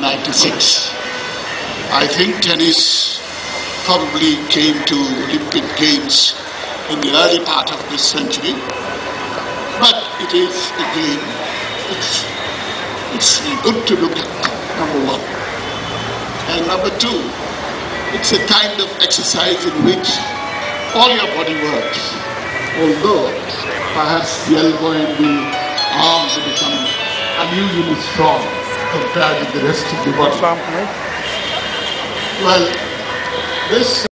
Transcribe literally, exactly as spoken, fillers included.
ninety-six. I think tennis probably came to Olympic Games in the early part of this century, but it is again, it's, it's good to look at, number one. And number two, it's a kind of exercise in which all your body works, although perhaps the elbow and the arms become unusually strong compared with the rest of the body. Well, this